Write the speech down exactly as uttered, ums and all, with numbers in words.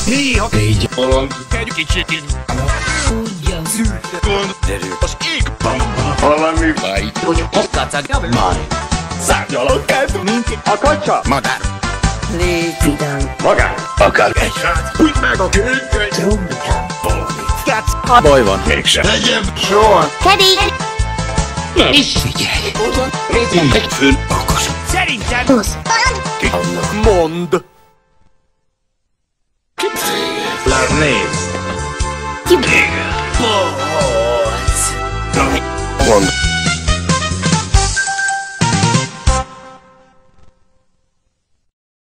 Néha egy Bolond. egy kicsit Ugyan szürke gond derül az égban. Valami Vájt, hogy hozzátszák majd. Szárnyalok kezd, mint a kacsa. madár. légy vidám, Magán. Akár egy srác, hújt meg a kőköny. trombikám, Valami tetsz, ha baj van, mégsem. Legyen soha. Teddy, Nem is figyelj. Oda, nézd, mondd egy fönn, okos. Szerintem busz, ki annak mond. Ki téged? Nézd. ki Téged. Bocs. Mondd.